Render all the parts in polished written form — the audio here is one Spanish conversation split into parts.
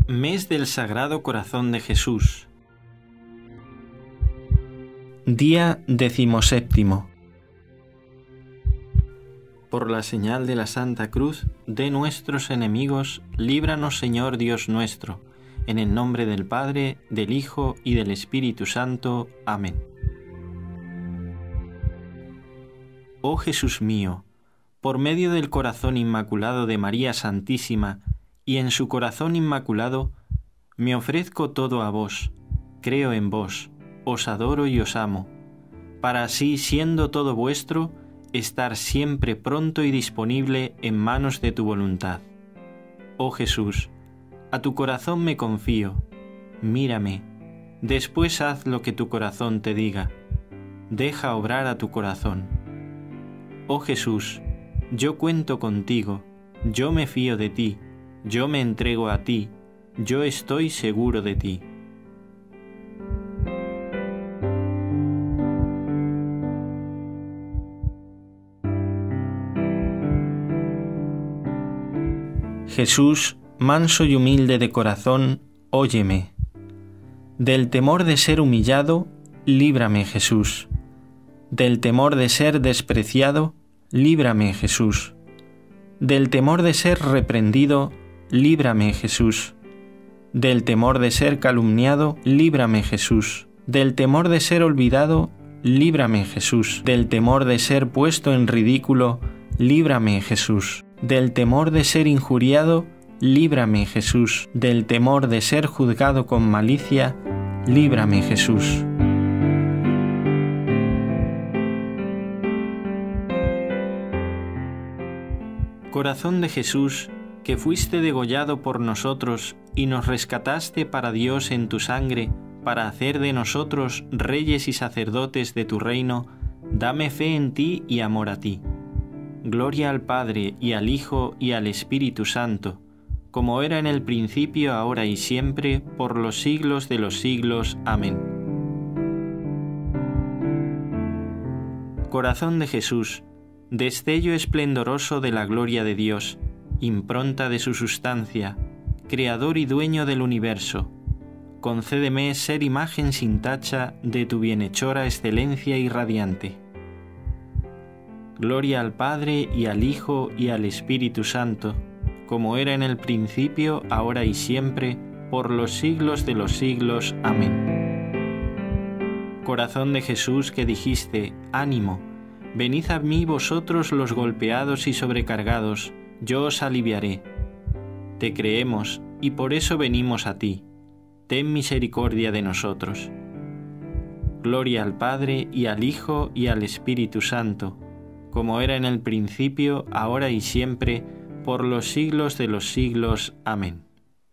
Mes del Sagrado Corazón de Jesús. Día 17. Por la señal de la Santa Cruz de nuestros enemigos, líbranos, Señor Dios nuestro, en el nombre del Padre, del Hijo y del Espíritu Santo. Amén. Oh Jesús mío, por medio del corazón inmaculado de María Santísima y en su corazón inmaculado, me ofrezco todo a vos, creo en vos, os adoro y os amo, para así, siendo todo vuestro, estar siempre pronto y disponible en manos de tu voluntad. Oh Jesús, a tu corazón me confío, mírame, después haz lo que tu corazón te diga, deja obrar a tu corazón. Oh Jesús, yo cuento contigo, yo me fío de ti, yo me entrego a ti, yo estoy seguro de ti. Jesús, manso y humilde de corazón, óyeme. Del temor de ser humillado, líbrame, Jesús. Del temor de ser despreciado, líbrame, Jesús. Del temor de ser reprendido, líbrame, Jesús. Del temor de ser calumniado, líbrame, Jesús. Del temor de ser olvidado, líbrame, Jesús. Del temor de ser puesto en ridículo, líbrame, Jesús. Del temor de ser injuriado, líbrame, Jesús. Del temor de ser juzgado con malicia, líbrame, Jesús. Corazón de Jesús, que fuiste degollado por nosotros y nos rescataste para Dios en tu sangre, para hacer de nosotros reyes y sacerdotes de tu reino, dame fe en ti y amor a ti. Gloria al Padre, y al Hijo, y al Espíritu Santo, como era en el principio, ahora y siempre, por los siglos de los siglos. Amén. Corazón de Jesús, destello esplendoroso de la gloria de Dios, impronta de su sustancia, creador y dueño del universo, concédeme ser imagen sin tacha de tu bienhechora excelencia irradiante. Gloria al Padre, y al Hijo, y al Espíritu Santo, como era en el principio, ahora y siempre, por los siglos de los siglos. Amén. Corazón de Jesús, que dijiste, ánimo, venid a mí vosotros los golpeados y sobrecargados, yo os aliviaré. Te creemos, y por eso venimos a ti. Ten misericordia de nosotros. Gloria al Padre, y al Hijo, y al Espíritu Santo, como era en el principio, ahora y siempre, por los siglos de los siglos. Amén.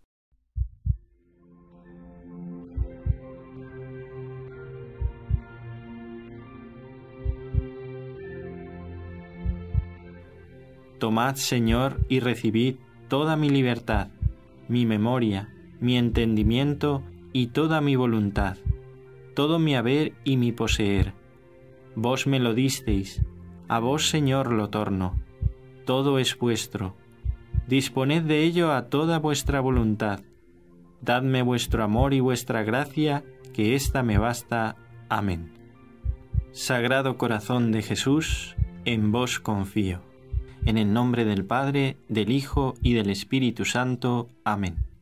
Tomad, Señor, y recibid toda mi libertad, mi memoria, mi entendimiento y toda mi voluntad, todo mi haber y mi poseer. Vos me lo disteis, a vos, Señor, lo torno. Todo es vuestro. Disponed de ello a toda vuestra voluntad. Dadme vuestro amor y vuestra gracia, que ésta me basta. Amén. Sagrado Corazón de Jesús, en vos confío. En el nombre del Padre, del Hijo y del Espíritu Santo. Amén.